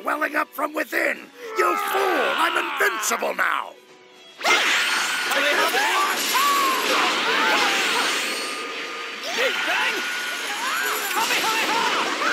welling up from within. You fool! I'm invincible now! Big Bang! Kamehameha!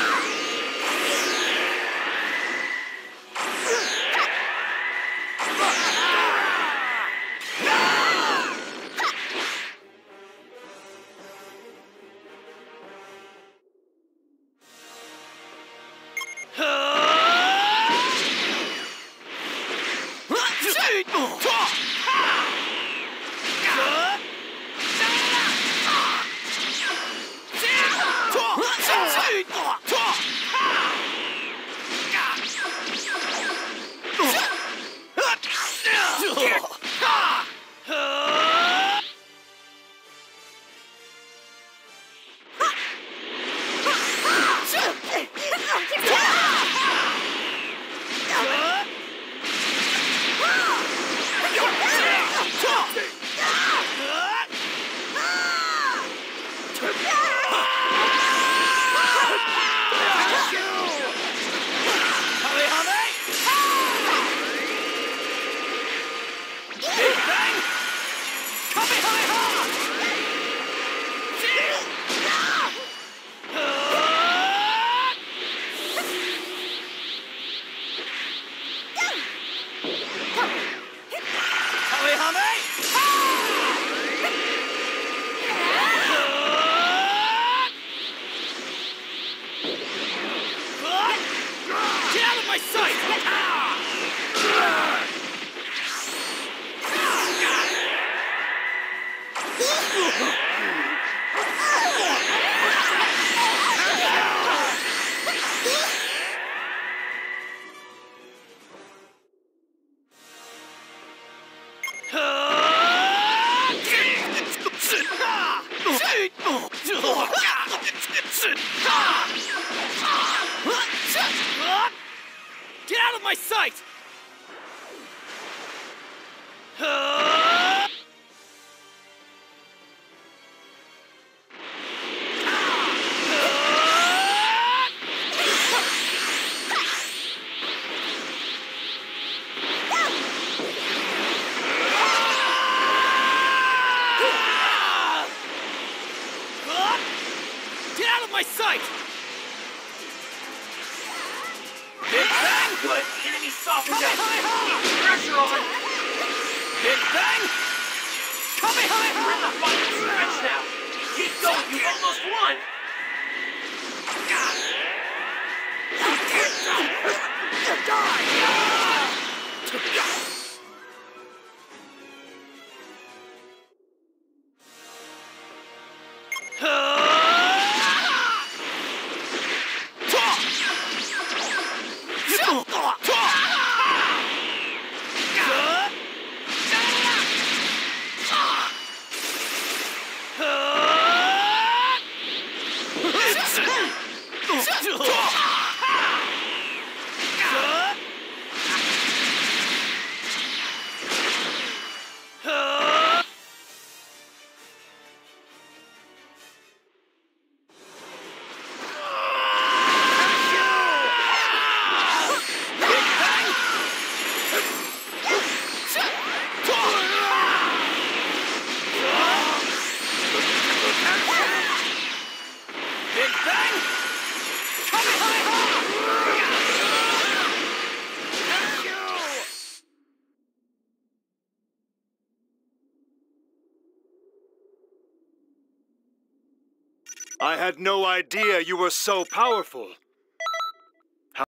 Get out of my sight! Get out of my sight! Big Bang! Good. Enemy softened up. Kamehameha! Keep pressure on. Big Bang! Kamehameha! We're in the final stretch now. Keep going. You almost won. I had no idea you were so powerful.